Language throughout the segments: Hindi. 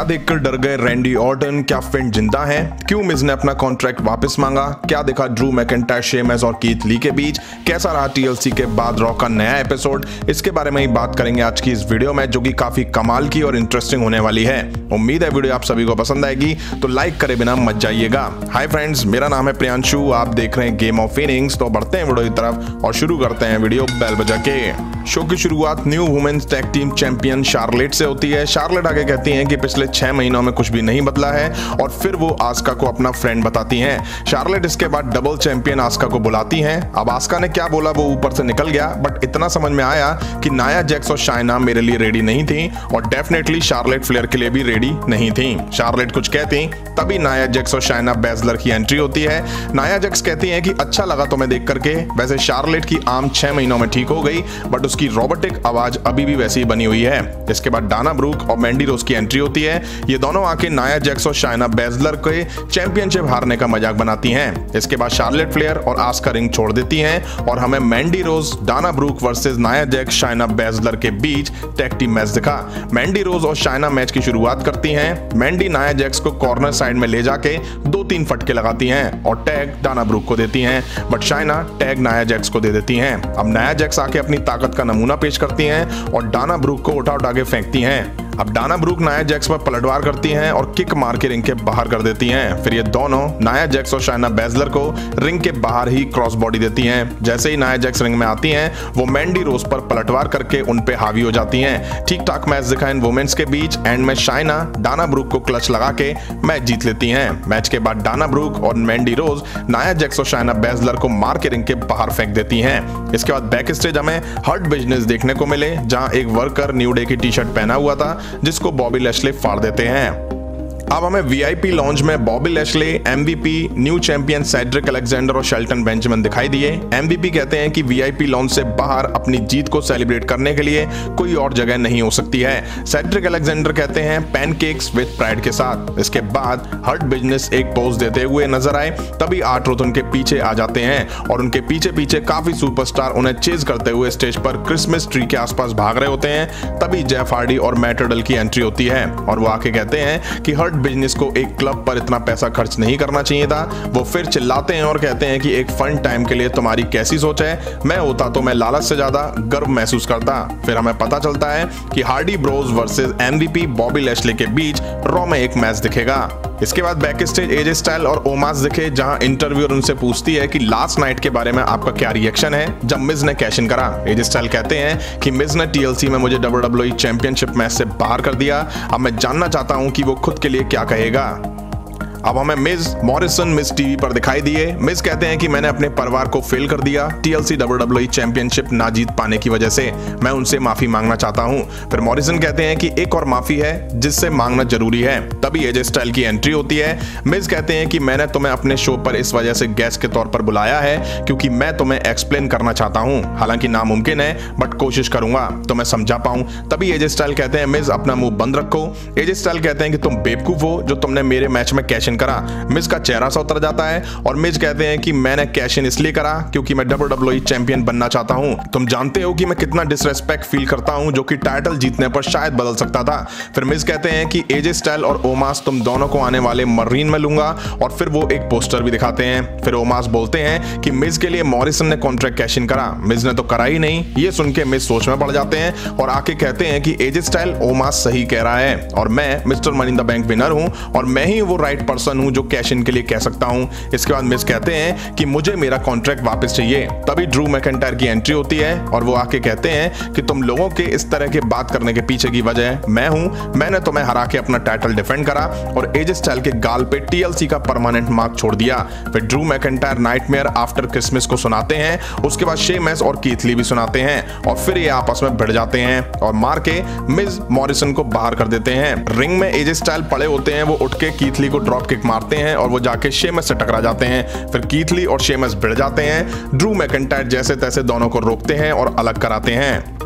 क्या देखकर डर गए रैंडी ऑर्टन? क्या फिन जिंदा है? क्यों मिज ने अपना कॉन्ट्रैक्ट वापस मांगा? क्या देखा ड्रू मैकिंटायर, शेमस और कीथ ली के बीच? कैसा रहा टीएलसी के बाद रॉ का नया एपिसोड? इसके बारे में ही बात करेंगे आज की इस वीडियो में, जो कि काफी कमाल की और इंटरेस्टिंग होने वाली है। उम्मीद है वीडियो आप सभी को पसंद आएगी, तो लाइक करे बिना मत जाइएगा। हाय फ्रेंड्स, मेरा नाम है प्रियांशु, आप देख रहे हैं गेम ऑफ इनिंग्स। तो बढ़ते हैं वीडियो की तरफ और शुरू करते हैं वीडियो बेल बजा के। शो की शुरुआत new women's tag team champion Charlotte से होती है। शार्लेट आगे कहती हैं कि पिछले 6 महीनों में कुछ भी नहीं बदला है और फिर वो आस्का को अपना फ्रेंड बताती हैं। शार्लेट इसके बाद डबल चैंपियन आस्का को बुलाती हैं। अब आस्का ने क्या बोला वो ऊपर से निकल गया, बट इतना समझ में आया कि नाया जैक्स और शाइना मेरे लिए रेडी नहीं थी और डेफिनेटली शार्लेट फ्लेयर के लिए भी रेडी नहीं थी। शार्लेट कुछ कहती तभी नाया जैक्स और शाइना बैजलर की एंट्री होती है। नाया जैक्स कहती हैं कि अच्छा लगा तुम्हें देख करके। वैसे शार्लेट की आर्म 6 महीनों में ठीक हो गई, बट उसकी रोबोटिक आवाज अभी भी वैसी ही बनी हुई है। इसके बाद डाना ब्रूक और मैंडी रोज की एंट्री होती है। ये दोनों आके नाया जैक्स और शाइना बैजलर के चैंपियनशिप हारने का मजाक बनाती हैं। इसके बाद शार्लेट फ्लेयर और आस्का रिंग छोड़ देती हैं और हमें Mandy Rose, Dana Brooke versus Nia Jax, Shayna Baszler के बीच टैग टीम मैच दिखा। मैंडी रोज और शाइना मैच की शुरुआत करती हैं। मैंडी नाया जैक्स को कॉर्नर साइड में ले जाके 2-3 फटके लगाती हैं और टैग डाना ब्रूक को देती हैं, but Shayna tag Nia Jax को दे देती हैं। अब नाया जैक्स आके अपनी ताकत का नमूना पेश करती हैं और डाना ब्रूक को उठा उठा के फेंकती हैं। अब डाना ब्रूक नाया जैक्स पर पलटवार करती हैं और किक मार के रिंग के बाहर कर देती हैं। फिर ये दोनों नाया जैक्स और शाइना बैजलर को रिंग के बाहर ही क्रॉस बॉडी देती हैं। जैसे ही नाया जैक्स रिंग में आती हैं, वो मैंडी रोज पर पलटवार करके उन पे हावी हो जाती हैं। ठीक ठाक मैच दिखा इन वुमेन्स के बीच। एंड में शाइना डाना ब्रूक को क्लच लगा के मैच जीत लेती हैं। मैच के बाद डाना ब्रूक और मैंडी रोज नाया जैक्स और शाइना बैजलर को मार के रिंग के बाहर फेंक देती हैं। इसके बाद बैक स्टेज हमें हर्ट बिजनेस देखने को मिले, जहां एक वर्कर न्यू डे की टी शर्ट पहना हुआ था, जिसको बॉबी लैशले फाड़ देते हैं। अब हमें वीआईपी लॉन्च में Bobby Lashley, MVP, new champion Cedric Alexander और शेल्टन बेंजामिन दिखाई दिए। एमवीपी कहते हैं कि वीआईपी लॉन्च से बाहर अपनी जीत को सेलिब्रेट करने के लिए कोई और जगह नहीं हो सकती है। सेड्रिक अलेक्जेंडर कहते हैं पैनकेक्स विद प्राइड के साथ। इसके बाद हर्ट बिजनेस एक पोज देते हुए नजर आए, तभी आर्ट्रुथ उनके पीछे आ जाते हैं और उनके पीछे पीछे काफी सुपरस्टार उन्हें चेज करते हुए स्टेज पर क्रिसमस ट्री के आसपास भाग रहे होते हैं। तभी जेफ हार्डी और मैट रिडल की एंट्री होती है और वो आके कहते हैं कि हर्ट बिजनेस को एक क्लब पर इतना पैसा खर्च नहीं करना चाहिए था। वो फिर चिल्लाते हैं और कहते हैं कि एक फन टाइम के लिए तुम्हारी कैसी सोच है, मैं होता तो मैं लालच से ज्यादा गर्व महसूस करता। फिर हमें पता चलता है कि Hardy Bros versus MVP Bobby Lashley के बीच रॉ में एक मैच दिखेगा। इसके बाद बैक स्टेज एजे स्टाइल और ओमास दिखे, जहां इंटरव्यूअर उनसे पूछती है कि लास्ट नाइट के बारे में आपका क्या रिएक्शन है जब मिज ने कैश इन करा। एजे स्टाइल कहते हैं कि मिज ने टीएलसी में मुझे WWE चैंपियनशिप मैच से बाहर कर दिया। अब मैं जानना चाहता हूं कि वो खुद के लिए क्या कहेगा। अब हमें मिज मॉरिसन मिज टीवी पर दिखाई दिए। मिज कहते हैं कि मैंने अपने परिवार को फेल कर दिया टीएलसी WWE चैंपियनशिप ना जीत पाने की वजह से। मैं उनसे माफी मांगना चाहता हूं। फिर मॉरिसन कहते हैं कि एक और माफी है जिससे मांगना जरूरी है। तभी एजे स्टाइल की एंट्री होती है। मिज कहते हैं कि मैंने तुम्हें अपने शो पर इस वजह से गेस्ट के तौर पर बुलाया है क्योंकि मैं तुम्हें एक्सप्लेन करना चाहता हूं। हालांकि नामुमकिन है, बट कोशिश करूंगा तो मैं समझा पाऊं। तभी एजे स्टाइल कहते हैं मिज अपना मुंह बंद रखो। एजे स्टाइल कहते हैं कि तुम बेवकूफ हो जो तुमने मेरे मैच में कैश करा। मिज का चेहरा सा उतर जाता है और मिज कहते हैं कि मैंने कैश इन इसलिए करा क्योंकि मैं WWE चैंपियन बनना चाहता हूं। तुम जानते हो कि मैं कितना डिसरेस्पेक्ट फील करता हूं, जो कि टाइटल जीतने पर शायद बदल सकता था। फिर मिज कहते हैं कि एजे स्टाइल और ओमास तुम दोनों को आने वाले मरीन में लूंगा और फिर वो एक पोस्टर भी दिखाते हैं। फिर ओमास बोलते हैं कि मिज के लिए मॉरिसन ने कॉन्ट्रैक्ट कैश इन करा। मिज ने तो करा ही नहीं। ये सुन के मिज सोच में पड़ जाते हैं और आके कहते हैं कि एजे स्टाइल ओमास सही कह रहा है और मैं Mr Money in the Bank winner हूं और मैं ही वो राइट पर्सन हूं जो कैश इन के लिए कह सकता हूं। इसके बाद मिज कहते हैं कि मुझे मेरा कॉन्ट्रैक्ट वापस चाहिए। तभी ड्रू मैकिंटायर की एंट्री होती है और वो आके कहते हैं कि तुम लोगों के इस तरह के बात करने के पीछे की वजह मैं हूं। मैंने तुम्हें हरा के अपना टाइटल डिफेंड करा और एजे स्टाइल के गाल पे टीएलसी का परमानेंट मार्क छोड़ दिया। फिर Drew McIntyre nightmare after Christmas को सुनाते हैं। उसके बाद शेमस और कीथ ली भी सुनाते हैं और फिर ये आपस में भिड़ जाते हैं और मार के मिज मॉरिसन को बाहर कर देते हैं। रिंग में एजे स्टाइल पड़े होते हैं। वो उठ के कीथ ली को ड्रॉप किक मारते हैं और वो जाके शेमस से टकरा जाते हैं। फिर कीथ ली और शेमस भिड़ जाते हैं। ड्रू मैकिंटायर जैसे तैसे दोनों को रोकते हैं और अलग कराते हैं।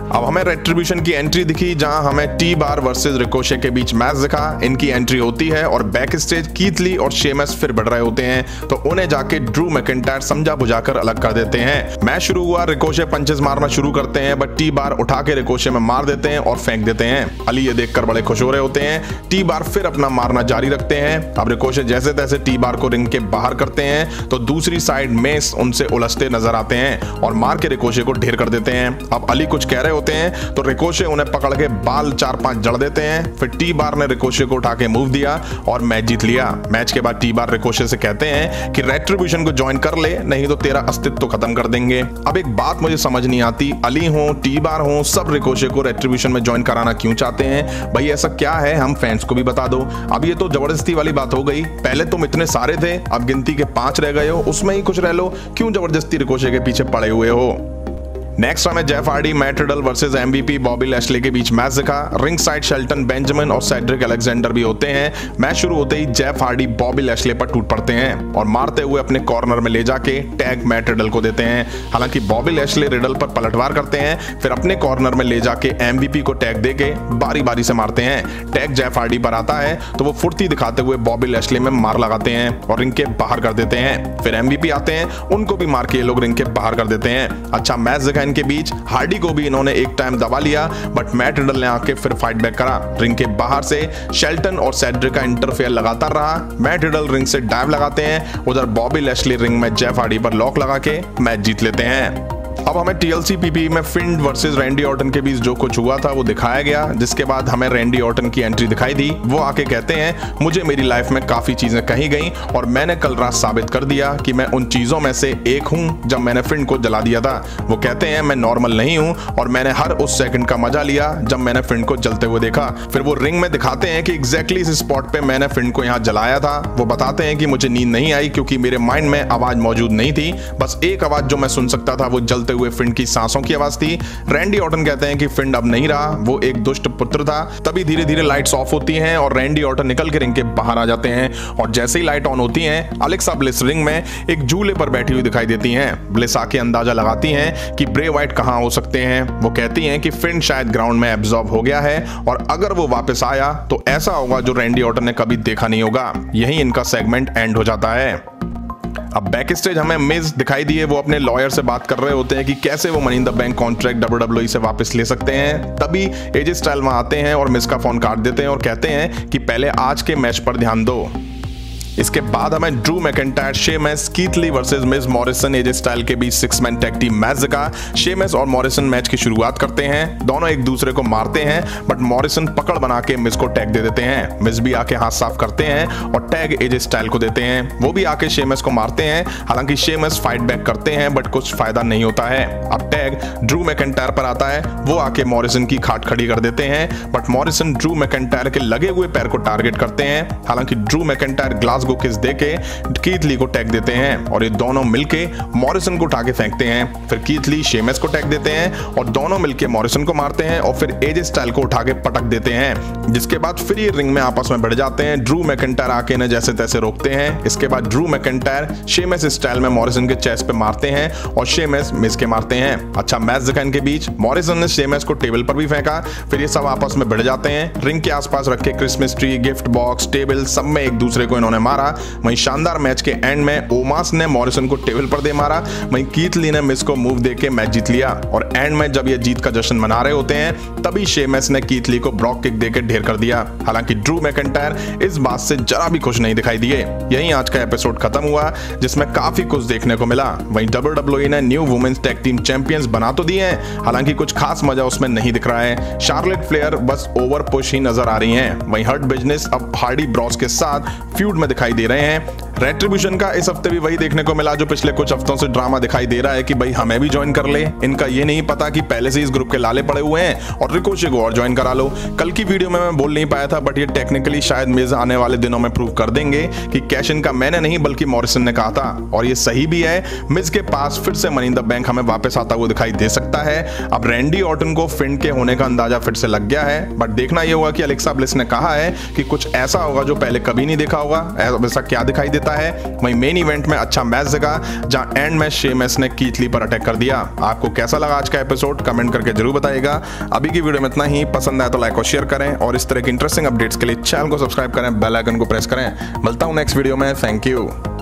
अब हमें रेट्रिब्यूशन की एंट्री दिखी जहां हमें टी बार वर्सेस रिकोशे के बीच मैच दिखा। इनकी एंट्री होती है और बैक स्टेज कीथ ली और शेमस फिर बढ़ रहे होते हैं तो उन्हें जाके ड्रू मैकिंटायर समझा बुझाकर अलग कर देते हैं। मैच शुरू हुआ, रिकोशे पंचेस मारना शुरू करते हैं बट टी बार उठा के रिकोशे में मार देते हैं और फेंक देते हैं। अली ये देखकर बड़े खुश हो रहे होते हैं। टी बार फिर अपना मारना जारी रखते हैं। अब रिकोशे जैसे तैसे टी बार को रिंग के बाहर करते हैं तो दूसरी साइड मेस उनसे उलझते नजर आते हैं और मार के रिकोशे को ढेर कर देते हैं। अब अली कुछ कह रहे होते हैं तो रिकोशे उन्हें पकड़ के बाल 4-5 जड़ देते हैं। फिर टी बार ने रिकोशे को उठा के मूव दिया और मैच जीत लिया। मैच के बाद टी बार रिकोशे से कहते हैं कि रेट्रिब्यूशन को ज्वाइन कर ले, नहीं तो तेरा अस्तित्व तो खत्म कर देंगे। अब एक बात मुझे समझ नहीं आती, अली हो टी बार हो सब रिकोशे को रेट्रिब्यूशन में ज्वाइन कराना क्यों चाहते हैं? भाई ऐसा क्या है, हम फैंस को भी बता दो। अब ये तो जबरदस्ती वाली बात हो गई। पहले तुम इतने सारे थे, अब गिनती के 5 रह गए हो, उसमें ही कुछ रह लो, क्यों जबरदस्ती रिकोशे के पीछे पड़े हुए हो? नेक्स्ट हमें Jeff Hardy, Matt Riddle versus MVP Bobby Lashley के बीच मैच दिखा। रिंग साइड शेल्टन बेंजामिन और सेड्रिक अलेक्जेंडर भी होते हैं। मैच शुरू होते ही जेफ हार्डी बॉबी लैशली पर टूट पड़ते हैं और मारते हुए अपने कॉर्नर में ले जाके टैग मैट रिडल को देते हैं। हालांकि बॉबी लैशली रिडल पर पलटवार करते हैं, फिर अपने कॉर्नर में ले जाके एमवीपी को टैग देके बारी बारी से मारते हैं। टैग जेफ हार्डी पर आता है तो वो फुर्ती दिखाते हुए बॉबी लैशली में मार लगाते हैं और रिंग के बाहर कर देते हैं। फिर एमवीपी आते हैं, उनको भी मार के ये लोग रिंग के बाहर कर देते हैं। अच्छा मैच दिखा इनके बीच। हार्डी को भी इन्होंने एक टाइम दबा लिया बट मैट रिडल ने आके फिर फाइट बैक करा। रिंग के बाहर से शेल्टन और सेड्रिक का इंटरफेयर लगातार रहा। मैट रिडल रिंग से डाइव लगाते हैं, उधर बॉबी लैशली रिंग में जेफ हार्डी पर लॉक लगा के मैच जीत लेते हैं। अब हमें टीएलसी पीपी में फिंड वर्सेस रैंडी ऑर्टन के बीच जो कुछ हुआ था वो दिखाया गया, जिसके बाद हमें रैंडी ऑर्टन की एंट्री दिखाई दी। वो आके कहते हैं मुझे मेरी लाइफ में काफी चीजें कही गई और मैंने कल रात साबित कर दिया कि मैं उन चीजों में से एक हूं जब मैंने फिंड को जला दिया था। वो कहते हैं मैं नॉर्मल नहीं हूं और मैंने हर उस सेकंड का मजा लिया जब मैंने फिंड को जलते हुए देखा। फिर वो रिंग में दिखाते हैं कि एग्जैक्टली इस स्पॉट पे मैंने फिंड को यहाँ जलाया था। वो बताते हैं कि मुझे नींद नहीं आई क्योंकि मेरे माइंड में आवाज मौजूद नहीं थी, बस एक आवाज जो मैं सुन सकता था वो जलते हुए फिंड की सांसों की आवाज थी। रैंडी ऑर्टन कहते हैं कि फिंड अब नहीं रहा, वो एक दुष्ट पुत्र था। तभी धीरे धीरे लाइट्स ऑफ होती हैं और रैंडी ऑर्टन निकल के रिंग के बाहर आ जाते हैं और जैसे ही लाइट ऑन होती हैं अलेक्सा ब्लिस रिंग में एक झूले पर बैठी हुई दिखाई देती हैं। ब्लिस आके अंदाजा लगाती हैं कि ब्रे वाइट कहां हो सकते हैं। वो कहती हैं कि फिंड शायद ग्राउंड में एब्जॉर्ब हो गया है और अगर वो वापस आया तो ऐसा होगा जो रैंडी ऑर्टन ने कभी देखा नहीं होगा। यही इनका सेगमेंट एंड हो जाता है। अब बैक स्टेज हमें मिज दिखाई दिए, वो अपने लॉयर से बात कर रहे होते हैं कि कैसे वो money in the bank contract WWE से वापस ले सकते हैं। तभी एजे स्टाइल वहां आते हैं और मिज का फोन काट देते हैं और कहते हैं कि पहले आज के मैच पर ध्यान दो। इसके बाद हमें Drew McIntyre, Sheamus, Keith Lee versus Miz Morrison, AJ Style के बीच 6 मैन टैग टीम मैच दिखा। शेमस और मॉरिसन मैच की शुरुआत करते हैं, दोनों एक दूसरे को मारते हैं बट मॉरिसन पकड़ बना के मिज को टैग दे देते हैं। मिज भी आके हाथ साफ करते हैं और टैग एजे स्टाइल को देते हैं। वो भी आके शेमस को मारते हैं, हालांकि शेमस फाइट बैक करते हैं बट कुछ फायदा नहीं होता है। अब टैग ड्रू मैकिंटायर पर आता है, वो आके मॉरिसन की खाट खड़ी कर देते हैं बट मॉरिसन ड्रू मैकिंटायर के लगे हुए पैर को टारगेट करते हैं। हालांकि ड्रू मैकिंटायर ग्लास किस देके कीथ ली को टैग देते हैं और ये दोनों मिलके मॉरिसन को उठा के फेंकते हैं। फिर कीथ ली शेमस को टैग देते हैं और दोनों मिलके मॉरिसन को मारते हैं और फिर एजे स्टाइल को उठा के पटक देते हैं, जिसके बाद फिर ये रिंग में आपस में भिड़ जाते हैं। ड्रू मैकिंटायर आके इन्हें जैसे तैसे रोकते हैं। इसके बाद ड्रू मैकिंटायर शेमस स्टाइल में मॉरिसन के चेस्ट पे मारते हैं और शेमस मिस के मारते हैं। अच्छा मैच दिखा इनके बीच। मॉरिसन ने शेमस को टेबल पर भी फेंका, फिर ये सब आपस में भिड़ जाते हैं। रिंग के आसपास रखे Christmas tree, gift box, table सब में एक दूसरे को इन्होंने मारा। वहीं शानदार मैच के एंड में ओमास ने मॉरिसन को टेबल पर दे मारा, वहीं कीथ ली ने मिस को मूव देके मैच जीत लिया। और एंड में जब ये जीत का जश्न मना रहे होते हैं तभी शेमस ने कीथ ली को ब्रॉक किक देके ढेर कर दिया। हालांकि ड्रू मैकिंटायर इस बात से जरा भी खुश नहीं दिखाई दिए। यहीं आज का एपिसोड खत्म हुआ, जिसमें काफी कुछ देखने को मिला। वहीं WWE ने new women's tag team champions बना तो दिए हैं, हालांकि कुछ खास मजा उसमें नहीं दिख रहा है। शार्लेट फ्लेयर बस ओवर पुश ही नजर आ रही हैं। वहीं हर्ट बिजनेस अब हार्डी ब्रॉस के साथ फ्यूड में दिखाई दे रहे हैं। रेट्रिब्यूशन का इस हफ्ते भी वही देखने को मिला जो पिछले कुछ हफ्तों से ड्रामा दिखाई दे रहा है कि भाई हमें भी ज्वाइन कर ले। इनका ये नहीं पता कि पहले से इस ग्रुप के लाले पड़े हुए हैं और रिकोशे को और ज्वाइन करा लो। कल की वीडियो में मैं बोल नहीं पाया था बट ये टेक्निकली शायद मिज आने वाले दिनों में प्रूव कर देंगे कि कैश इन का मैंने नहीं बल्कि मॉरिसन ने कहा था, और ये सही भी है। मिज के पास फिर से मनी इन द बैंक हमें वापस आता हुआ दिखाई दे सकता है। अब रैंडी ऑर्टन को फिंड के होने का अंदाजा फिर से लग गया है, बट देखना यह होगा कि अलेक्सा ब्लिस ने कहा है कि कुछ ऐसा होगा जो पहले कभी नहीं देखा होगा। ऐसा क्या दिखाई देता सकता है। वहीं मेन इवेंट में अच्छा मैच दिखा जहां एंड में शेमस ने कीथ ली पर अटैक कर दिया। आपको कैसा लगा आज का एपिसोड कमेंट करके जरूर बताइएगा। अभी की वीडियो में इतना ही, पसंद आया तो लाइक और शेयर करें और इस तरह की इंटरेस्टिंग अपडेट्स के लिए चैनल को सब्सक्राइब करें, बेल आइकन को प्रेस करें। मिलता हूं नेक्स्ट वीडियो में। Thank you.